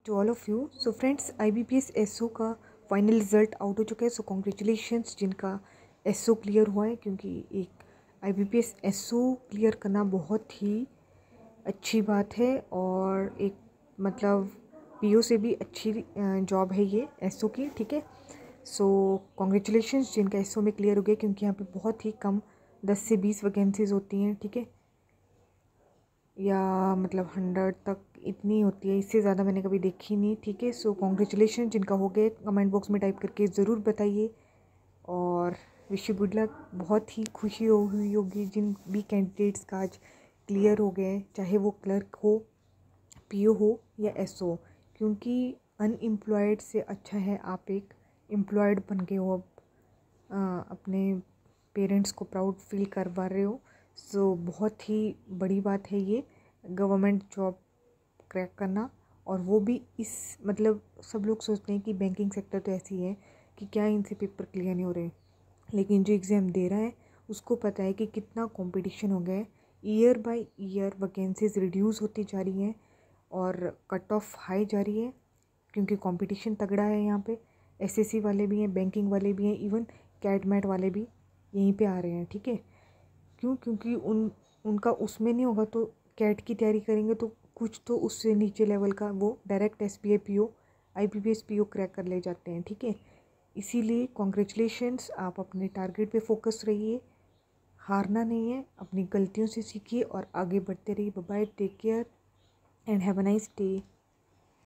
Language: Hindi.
To all of you. So friends, IBPS SO का फाइनल रिजल्ट आउट हो चुका है। सो कॉन्ग्रेचुलेशंस जिनका SO क्लियर हुआ है, क्योंकि एक IBPS SO क्लियर करना बहुत ही अच्छी बात है और एक मतलब PO से भी अच्छी जॉब है ये SO की। ठीक है, सो कॉन्ग्रेचुलेशंस जिनका SO में क्लियर हो गया, क्योंकि यहाँ पे बहुत ही कम 10 से 20 वैकेंसीज होती हैं। ठीक है, या मतलब 100 तक इतनी होती है, इससे ज़्यादा मैंने कभी देखी नहीं। ठीक है, सो कॉन्ग्रेचुलेशन जिनका हो गया, कमेंट बॉक्स में टाइप करके ज़रूर बताइए और विश यू गुड लक। बहुत ही खुशी हुई होगी जिन भी कैंडिडेट्स का आज क्लियर हो गए, चाहे वो क्लर्क हो, PO हो या SO हो, क्योंकि अनएम्प्लॉयड से अच्छा है आप एक एम्प्लॉयड बन के हो, अब अपने पेरेंट्स को प्राउड फील करवा रहे हो। सो बहुत ही बड़ी बात है ये गवर्नमेंट जॉब क्रैक करना। और वो भी इस मतलब सब लोग सोचते हैं कि बैंकिंग सेक्टर तो ऐसी है कि क्या इनसे पेपर क्लियर नहीं हो रहे, लेकिन जो एग्ज़ाम दे रहा है उसको पता है कि कितना कंपटीशन हो गया है। Year by year vacancies reduce होती जा रही हैं और कट ऑफ हाई जा रही है, क्योंकि कंपटीशन तगड़ा है यहाँ पे। SSC वाले भी हैं, बैंकिंग वाले भी हैं, इवन कैट मैट वाले भी यहीं पे आ रहे हैं। ठीक है, क्यों? क्योंकि उनका उसमें नहीं होगा तो कैट की तैयारी करेंगे तो कुछ तो उससे नीचे लेवल का वो direct SBI PO IBPS PO crack कर ले जाते हैं। ठीक है, इसीलिए कॉन्ग्रेचुलेशंस, आप अपने टारगेट पे फोकस रहिए, हारना नहीं है, अपनी गलतियों से सीखिए और आगे बढ़ते रहिए। Bye bye, take care and have a nice day.